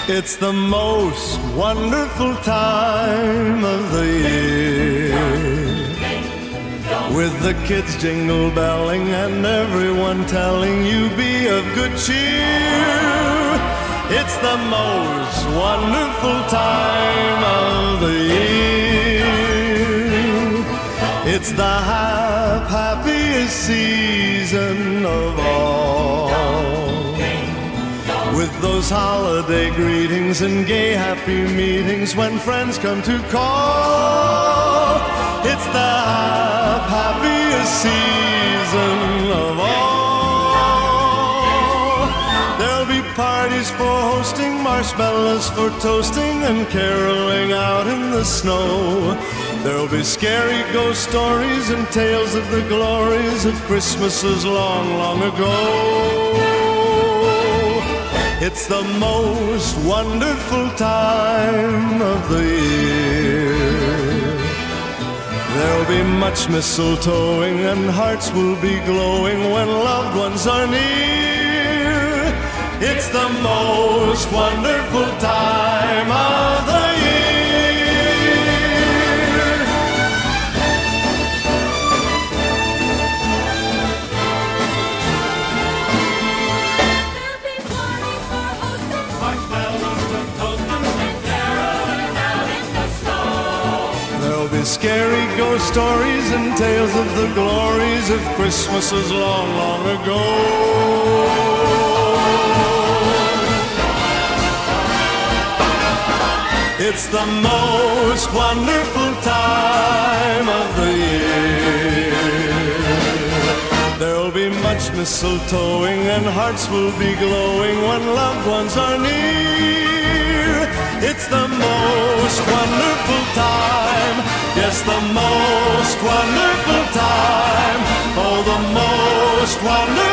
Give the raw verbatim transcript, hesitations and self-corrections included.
It's the most wonderful time of the year, with the kids jingle belling and everyone telling you be of good cheer. It's the most wonderful time of the year. It's the hap happiest season of all, with those holiday greetings and gay happy meetings when friends come to call. It's the hap happiest season of all. There'll be parties for hosting, marshmallows for toasting, and caroling out in the snow. There'll be scary ghost stories and tales of the glories of Christmases long, long ago. It's the most wonderful time of the year. There'll be much mistletoeing and hearts will be glowing when loved ones are near. It's the most wonderful time of the year. Scary ghost stories and tales of the glories of Christmases long, long ago. It's the most wonderful time of the year. There'll be much mistletoeing and hearts will be glowing when loved ones are near. It's the most wonderful time. Yes, the most wonderful time. Oh, the most wonderful